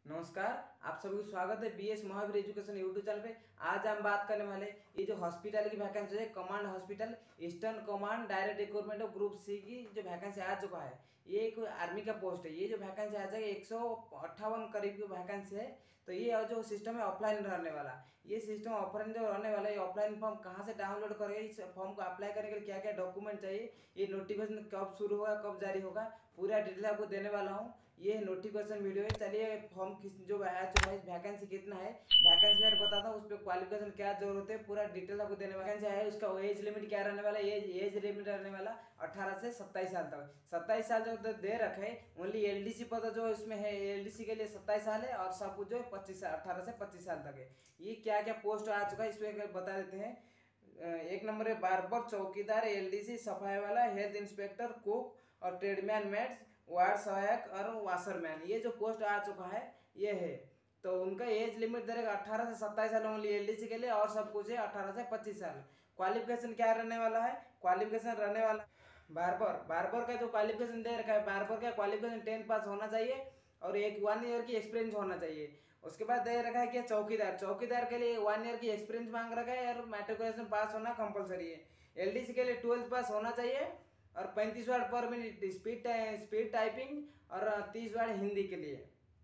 नमस्कार। आप सभी को स्वागत है BS Mahavir education YouTube channel पे। आज हम बात करने वाले ये जो हॉस्पिटल की वैकेंसी है, command hospital eastern command direct recruitment of group C की जो वैकेंसी आ चुका है। ये एक आर्मी का पोस्ट है। ये जो वैकेंसी आ जाएगा 158 करीब की वैकेंसी है। तो ये जो सिस्टम है ऑफलाइन रहने वाला। ये सिस्टम ऑफलाइन जो रहने वाला है, ऑफलाइन फॉर्म कहाँ से डाउनलोड करेंगे, इस फॉर्म को अप्लाई करने के लिए क्या क्या डॉक्यूमेंट चाहिए, ये नोटिफिकेशन कब शुरू होगा, कब जारी होगा, पूरा डिटेल आपको देने वाला हूँ। ये नोटिफिकेशन वीडियो है। चलिए फॉर्म किस जो आ चुका है, वैकेंसी कितना है, वैकेंसी बारे बताता हूँ, उस पर क्वालिफिकेशन क्या जरूरत है, पूरा डिटेल आपको देने वैकेंसी है। उसका एज लिमिट क्या रहने वाला है, एज लिमिट रहने वाला 18 से 27 साल तक। 27 साल जो दे रखे है, ओनली एलडीसी पद जो इसमें है, एलडीसी के लिए 27 साल है और सब कुछ जो 18 से 25 साल तक है। ये क्या क्या पोस्ट आ चुका है इस पर बता देते हैं। एक नंबर है बार्बर, चौकीदार, एलडीसी, सफाई वाला, हेल्थ इंस्पेक्टर, कुक और ट्रेडमैन, मेट्स, वार्ड सहायक और वाशरमैन। ये जो पोस्ट आ चुका है ये है। तो उनका एज लिमिट रहेगा 18 से 27 साल ओनली एलडीसी के लिए, और सब कुछ है 18 से 25 साल। क्वालिफिकेशन क्या रहने वाला है, क्वालिफिकेशन रहने वाला बार्बर का जो क्वालिफिकेशन दे रखा है, बार्बर का क्वालिफिकेशन 10 पास होना चाहिए और एक 1 ईयर की एक्सपीरियंस होना चाहिए। उसके बाद दे रखा है कि चौकीदार के लिए 1 ईयर की एक्सपीरियंस मांग रखा है और मैट्रिकुलेशन पास होना कंपलसरी है। एलडीसी के लिए 12th पास होना चाहिए और 35 वर्ड पर मिनट स्पीड टाइपिंग और 30 वर्ड हिंदी के लिए।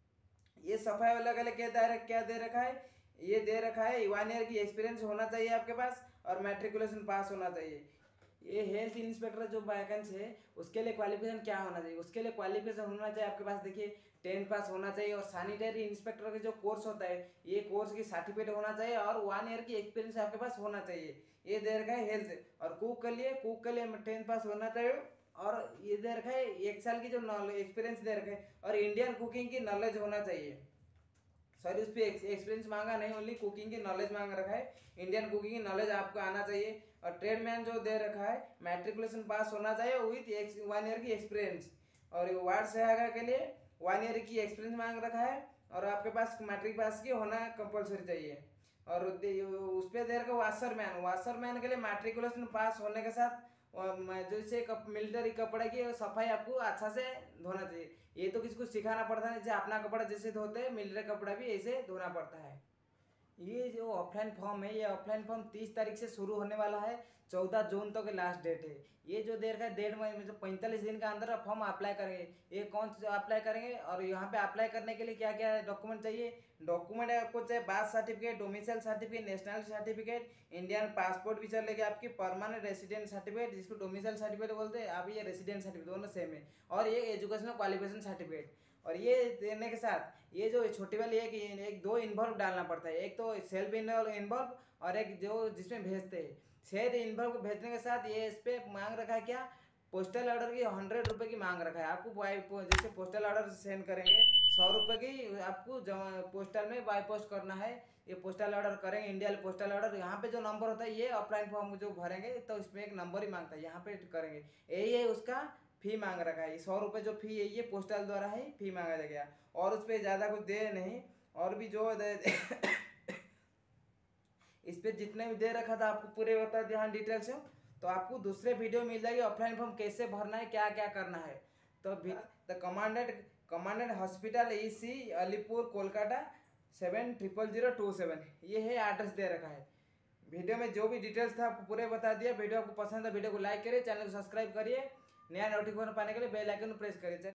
ये सफाई वाला के लिए क्या दे रखा है, ये दे रखा है 1 ईयर की एक्सपीरियंस होना चाहिए आपके पास और मैट्रिकुलेशन पास होना चाहिए। ये हेल्थ इंस्पेक्टर जो वैकेंसी है उसके लिए क्वालिफिकेशन क्या होना चाहिए, उसके लिए क्वालिफिकेशन होना चाहिए आपके पास, देखिए 10 पास होना चाहिए। और सैनिटरी इंस्पेक्टर का जो कोर्स होता है, ये कोर्स की सर्टिफिकेट होना चाहिए और 1 ईयर की एक्सपीरियंस आपके पास होना चाहिए। ये दे रखा है हेल्थ। और कुक के लिए 10 पास होना चाहिए और ये दे रखा है 1 साल की जो नॉलेज एक्सपीरियंस दे रखा है और इंडियन कुकिंग की नॉलेज होना चाहिए। सॉरी, उस पर एक्सपीरियंस मांगा नहीं, ओनली कुकिंग की नॉलेज मांग रखा है। इंडियन कुकिंग की नॉलेज आपको आना चाहिए। और ट्रेडमैन जो दे रखा है मैट्रिकुलेशन पास होना चाहिए विथ 1 ईयर की एक्सपीरियंस। और वार्ड सहायक के लिए 1 ईयर की एक्सपीरियंस मांग रखा है और आपके पास मैट्रिक पास की होना कंपलसरी चाहिए। और उस पर दे रखा वाशरमैन के लिए मैट्रिकुलेशन पास होने के साथ जैसे मिलिट्री कपड़े की सफाई आपको अच्छा से धोना चाहिए। ये तो किसी को सिखाना पड़ता है, जैसे अपना कपड़ा जैसे धोते हैं मिलिट्री कपड़ा भी ऐसे धोना पड़ता है। ये जो ऑफलाइन फॉर्म है, ये ऑफलाइन फॉर्म 30 तारीख से शुरू होने वाला है। 14 जून तक लास्ट डेट है। ये जो देर का 1.5 महीने मतलब 45 दिन के अंदर फॉर्म अप्लाई करेंगे। ये कौन से अप्लाई करेंगे और यहाँ पे अप्लाई करने के लिए क्या क्या डॉक्यूमेंट चाहिए, डॉक्यूमेंट आपको चाहिए birth certificate, domicile certificate, national certificate, Indian passport भी चलेगा, आपकी परमानेंट रेसिडेंट सर्टिफिकेट जिसको डोमिसाइल सर्टिफिकेट बोलते हैं, आप ये रेसिडेंट सर्टिफिकेट दोनों सेम है, और ये एजुकेशनल क्वालिफिकेशन सर्टिफिकेट। और ये देने के साथ ये जो छोटी वाली एक दो इन्वॉल्व डालना पड़ता है, एक तो सेल्फ इन्वॉल्व और एक जो जिसमें भेजते हैं। सेल्फ इन्वॉल्व भेजने के साथ ये इस पर मांग रखा है क्या, पोस्टल ऑर्डर की 100 रुपये की मांग रखा है आपको। जैसे पोस्टल ऑर्डर सेंड करेंगे 100 रुपये की आपको पोस्टल में बाय पोस्ट करना है। ये पोस्टल ऑर्डर करेंगे, इंडिया पोस्टल ऑर्डर। यहाँ पे जो नंबर होता है, ये ऑफलाइन फॉर्म जो भरेंगे तो इसमें एक नंबर ही मांगता है, यहाँ पे करेंगे। यही है उसका फी मांग रखा है। 100 रुपये जो फी है ये पोस्टल द्वारा ही फी मांगा गया और उस पर ज़्यादा कुछ दे नहीं। और भी जो दे इस पर जितने भी दे रखा था आपको पूरे बता दिया हाँ डिटेल से। तो आपको दूसरे वीडियो मिल जाएगी ऑफलाइन फॉर्म कैसे भरना है, क्या क्या करना है। तो the commandant hospital EC Alipur Kolkata 700027, ये है एड्रेस दे रखा है। वीडियो में जो भी डिटेल्स था आपको पूरे बता दिया। वीडियो आपको पसंद है वीडियो को लाइक करिए, चैनल को सब्सक्राइब करिए, नया नोटिफिकेशन पाने के लिए बेल आइकन प्रेस करिए।